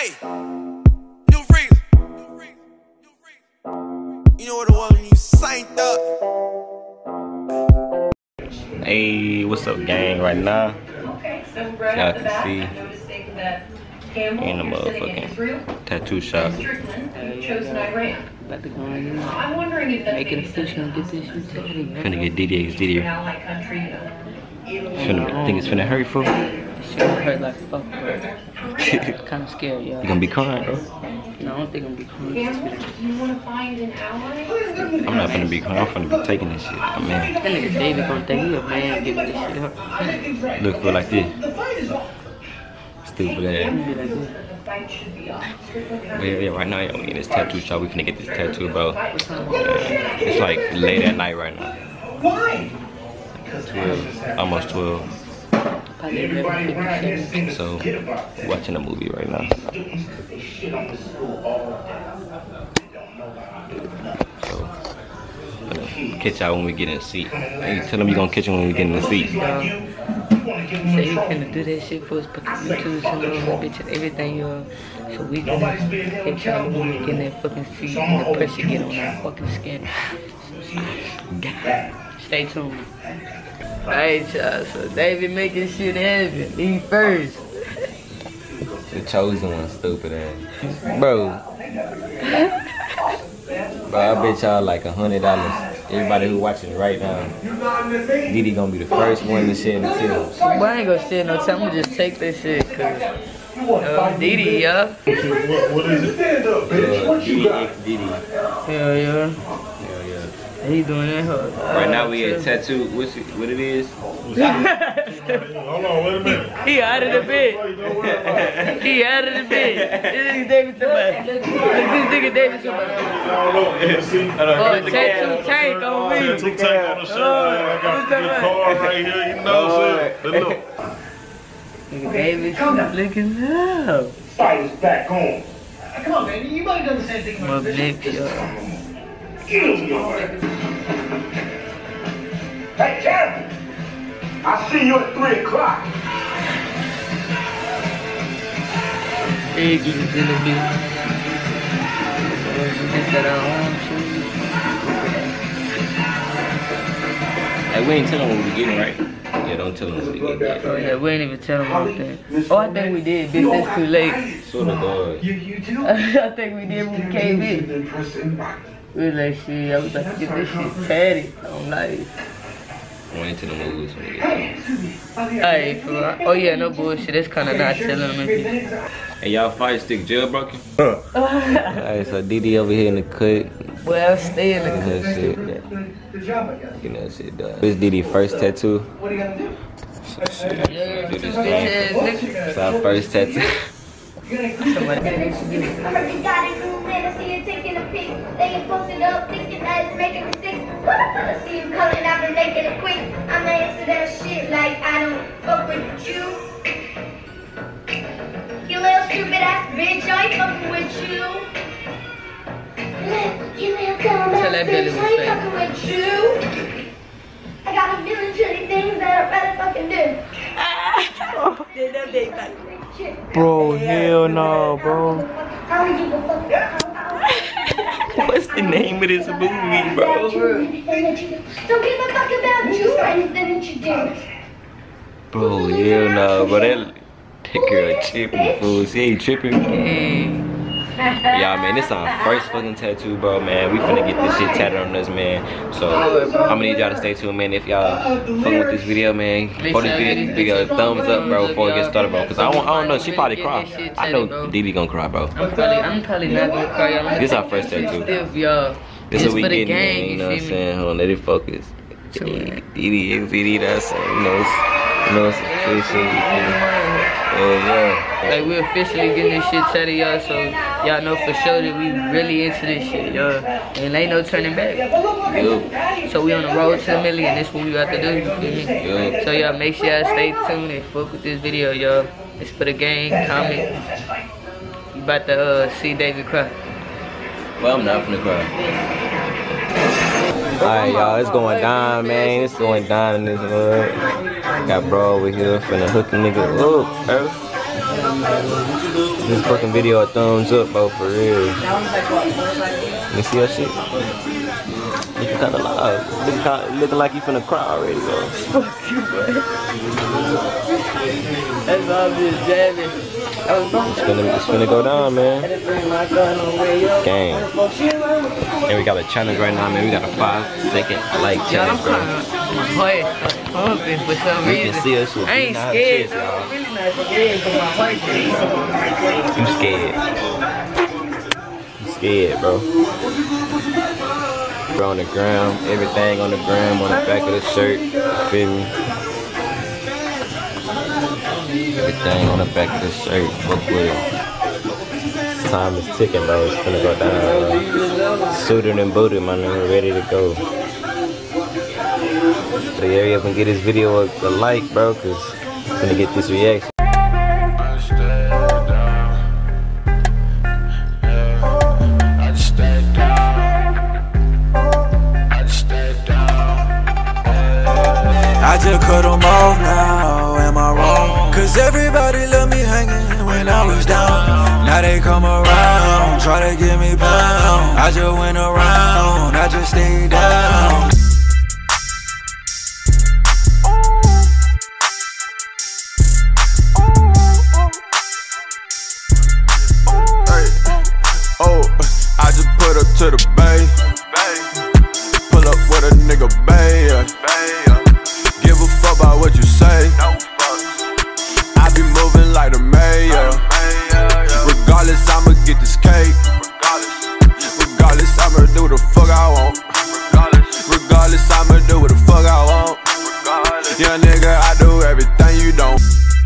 Hey, New Freeze. You know what it was when you synced up. Hey, what's up, gang? Right now, y'all can see in the motherfucking tattoo shop. About to go in there, make it official and get this shit tatted. Finna get DDX Didier. Think it's finna hurt, fool? This shit hurt like fuck, bro. Kinda scared, y'all. You gonna be crying, bro? No, I don't think I'm gonna be crying. I'm not finna be crying. I'm finna be taking this shit. Oh, man. That nigga David gonna think he a man giving this shit up. Look, feel like this. Stupid ass. Yeah, right now, I'm in this tattoo shop. We finna get this tattoo, bro. It's like late at night right now. 12, almost 12. So, watching a movie right now. So, gonna catch y'all when we get in the seat. Hey, tell them you gonna catch them when we get in the seat. Say he finna do that shit for us, put the YouTube channel on that bitch and everything, y'all. So we gonna catch y'all when we get in that fucking seat and the pressure get on our fucking skin. Stay tuned. Alright, y'all, so David making shit happen. He first. The chosen one, stupid ass. Bro. Bro, I bet y'all like $100. Everybody who watching right now, Diddy gonna be the first one to shed the tears. Boy, I ain't gonna shed no time. I'm gonna just take that shit, cause Diddy, y'all. What is it? Stand up, bitch. What you got? Diddy. Hell yeah. He doing that hard. Right now we at tattoo. What it is? Hold on, wait a minute. He out of the bed. He out of the bed. This nigga David somebody. This nigga David somebody. Oh, tattoo tank on me. Tattoo tank on the shirt. I got the card right here. You know what I'm saying? But look. Nigga David looking up. Fight is back on. Come on, man. You might have done the same thing. My neck, y'all. Hey, Kevin! I see you at 3 o'clock. Hey, get it in the bitch. Hey, we ain't telling them what we getting, right? Yeah, don't tell them what we getting. Oh yeah, we ain't even tell them anything. Oh, I think we did. Bitch, that's too late. Sort of God. You too? I think we did when we came in. We was like, shit, I was like, get this shit tatted. I'm like, We ain't telling them what we getting. hey, for real. Oh yeah, no bullshit. That's kind of not telling them. Hey, y'all fire stick jailbroken? Alright, so Diddy over here in the cut. Well, stay in the Getting that shit. Good job, I guess. Getting that shit done. This Diddy's first tattoo. What are you gonna do? So shit. Do this thing. It's our first tattoo. I heard you got it, new man. I see you taking a pic. They ain't posted up, thinking that it's making mistakes. What I see you coming out and making it quick. I'ma answer that shit like I don't fuck with you. You little stupid ass bitch, I ain't fucking with you. You little dumb ass bitch, I ain't fucking with you. I got a million trillion things that I'd rather fucking do. Bro, hell no, bro. What's the name of this movie, bro? Don't give a fuck about you or anything that you do. Bro, hell no, bro. That girl tripping, fool. She ain't tripping. Y'all, man, this is our first fucking tattoo, bro, man. We finna get this shit tatted on us, man. So, I'm gonna need y'all to stay tuned, man. If y'all fucking with this video, man, before this video, thumbs up, bro, before we get started, bro. Cause I don't know, she probably cry. I know DB gonna cry, bro. I'm probably not gonna cry, y'all. This is our first tattoo. Stiff, y'all. This is what we for the getting, man. You know what I'm saying? Hold on, let it focus. DD, that's it, you know, it's official. Yeah. Like, we officially getting this shit tatted, y'all, so y'all know for sure that we really into this shit, y'all. And ain't no turning back. Yup. So we on the road to $1 million. That's what we about to do, you feel me? Yup. So y'all make sure y'all stay tuned and fuck with this video, y'all. It's for the gang, comment. You about to see David cry. Well, I'm not finna cry. Alright, y'all, it's going down, man. It's going down in this hood. Got bro over here finna hook a nigga up, bro. This fucking video a thumbs up, bro, for real. You see that shit? Looking kinda loud. Looking like you finna cry already, bro. Fuck you, bro. That's all I'm just jabbing. It's finna go down, man. Gang. And we got a challenge right now, man. We got a 5-second like challenge, bro. My heart pumping for some You reason. can see us with I ain't scared, though. I'm really not scared, but my heart You scared, bro. Bro, on the ground, everything on the ground, on the back of the shirt, you feel me? Everything on the back of the shirt, fuck with it. Time is ticking, bro, it's gonna go down, bro. Suited and booted, my nigga, ready to go. So yeah, hurry up and get this video a like, bro, cause I'm gonna get this reaction. I just cut them off now, am I wrong? Cause everybody left me hanging when I was down. Now they come around, try to get me bound. I just went around, I just stayed down. Hey, oh, I just put up to the bay. Pull up with a nigga bay. Give a fuck about what you say. I be moving like the mayor. Regardless, I'ma get this cake. Regardless, I'ma do the fuck I want. Regardless, I'ma do what the fuck I want. Young nigga, I do everything you don't.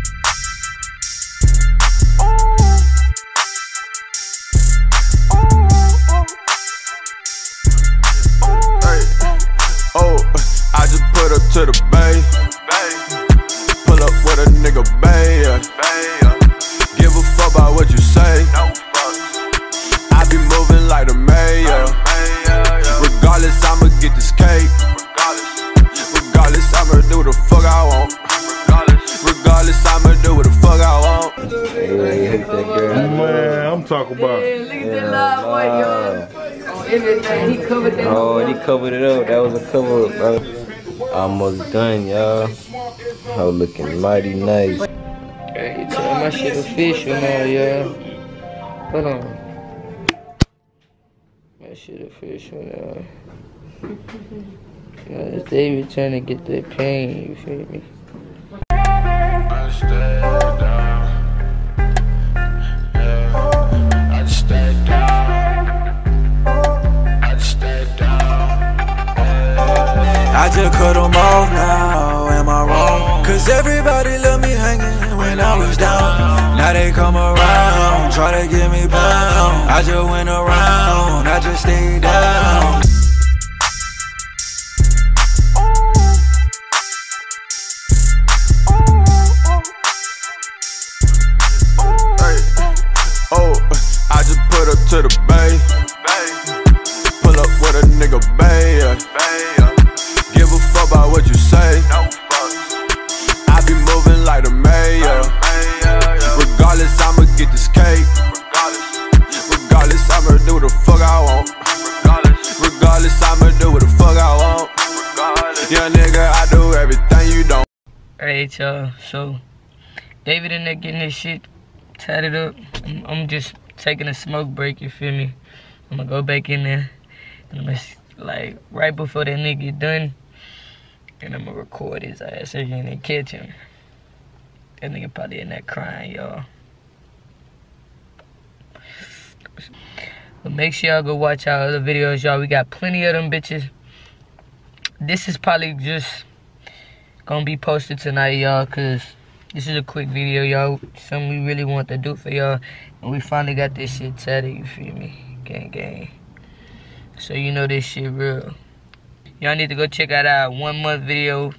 Hey, oh, I just put up to the bay. Pull up with a nigga bay. Give a fuck about what you say. I be moving like the mayor. Regardless, I'ma get this cake. Regardless, I'ma do the fuck I want. Regardless, I'ma do what the fuck I want. Hey, hit that girl. Man, I'm talking about. Hey, look at that live boy, yo. On everything, he covered that. Oh, he covered it up. That was a cover up, bro. Almost done, y'all. Oh, looking mighty nice. Hey, tell my shit official now, y'all. Hold on. My shit official now. You know, this David trying to get that pain, you feel me? I just cut them off now, am I wrong? Cause everybody left me hanging when I was down. Now they come around, try to get me bound. I just went around, I just stayed down. Hey, oh, I just put up to the bay. Pull up with a nigga bay. Give a fuck about what you say. I be moving like the mayor. Regardless, I'ma get this cake. Regardless, I'ma do the fuck I want. Regardless, I'ma do what the fuck I want. Young nigga, I do everything you don't. Alright, y'all. So, David in there getting this shit tatted up. I'm just taking a smoke break, you feel me? I'm gonna go back in there. And I'm gonna, like, right before that nigga get done. And I'm gonna record his ass so you ain't catch him. That nigga probably in there crying, y'all. But make sure y'all go watch our other videos, y'all. We got plenty of them bitches. This is probably just gonna be posted tonight, y'all, cause this is a quick video, y'all. Something we really want to do for y'all. And we finally got this shit tatted, you feel me? Gang, gang. So you know this shit real. Y'all need to go check out our 1 month video.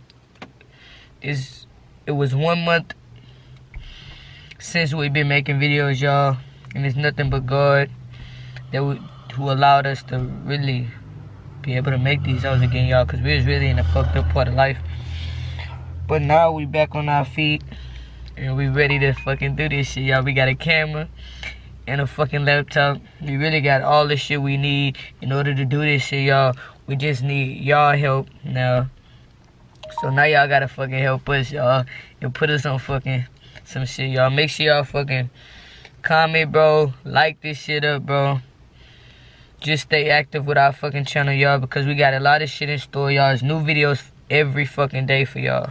It was 1 month since we've been making videos, y'all. And it's nothing but God who allowed us to really be able to make these shows again, y'all. Because we was really in a fucked up part of life. But now we back on our feet. And we ready to fucking do this shit, y'all. We got a camera and a fucking laptop. We really got all the shit we need in order to do this shit, y'all. We just need y'all help now. So now y'all gotta fucking help us, y'all, and put us on fucking some shit, y'all. Make sure y'all fucking comment, bro. Like this shit up, bro. Just stay active with our fucking channel, y'all, because we got a lot of shit in store, y'all. There's new videos every fucking day for y'all.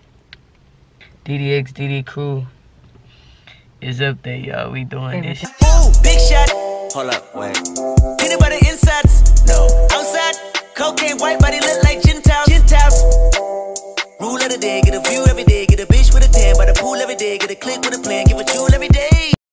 DDX DD Crew is up there, y'all. We doing this. Ooh, big shot. Hold up, wait.